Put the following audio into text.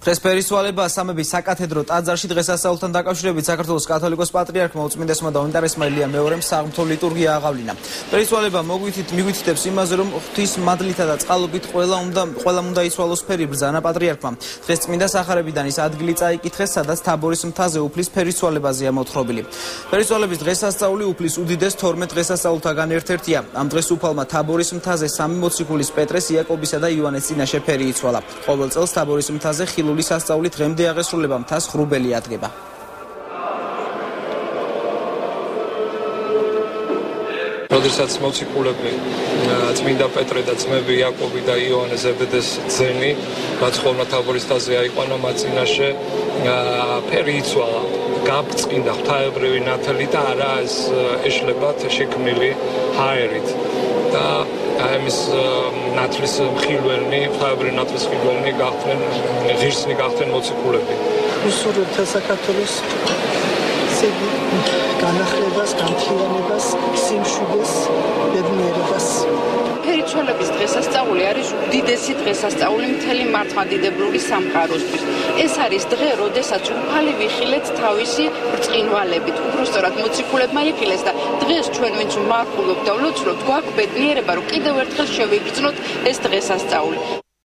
დღეს ფერისვალება სამების საკათედრო ტაძარში დღესასწაულთან დაკავშირებით საქართველოს კათოლიკოს პატრიარქმა უწმინდესმა და უნიტარესმა ილია მეორემ საღმრთო ლიტურგია აღავლინა. ფერისვალება მიგვითითებს იმაზე, რომ ღვთის მადლითა და წყალობით ყველამ უნდა იცვალოს ფერი ბრძანა პატრიარქმა. დღეს წმინდა სახარებიდან ის ადგილი წაიკითხეს, სადაც თაბორის მთაზე უფლის ფერისვალებაზეა მოთხრობილი. ფერისვალების დღესასწაული უფლის უდიდეს 12 დღესასწაულთაგან ერთ-ერთია. ამ დღეს უფალმა თაბორის მთაზე სამი მოციქულის პეტრეს, იაკობისა და იოანეს წინაშე ფერი იცვალა. ყოველ წელს თაბორის მთაზე ხილული სასწაული დღემდე აღესრულება, მთას ღრუბელი ადგება. როდესაც მოციქულები წმინდა პეტრე და ძმები იაკობი და იოანე ზებედეს ძენი მაცხოვნა თაბორის მთაზე აიყვანა მათ წინაშე ფერი იცვალა, გაბწყინდა ღვთაებრივი ნათელი და არა ეს ეშლებათ შექმნილი ჰაერით და ამის ნათლის მხილველნი, ღვთაებრივი ნათლის მხილველნი გახდნენ, ღირსნი გახდნენ მოციქულები. უსურვებთ საქართველოს განახლებას, განთლიანებას, სიმშვიდეს, ბედნიერებას. ფერისვალების დღესასწაული არის უდიდესი დღესასწაული მთელი მართლმადიდებლური სამყაროსთვის. ეს არის დღე, როდესაც უფალი ვიხილეთ თავისი ბრწყინვალებით. უბრალოდ მოციქულებმა იხილეს და დღეს ჩვენ ვინც ვმარხულობთ და ვლოცვლობთ, გვაქვს ბედნიერება, რომ კიდევ ერთხელ შევიგრძნოთ ეს დღესასწაული.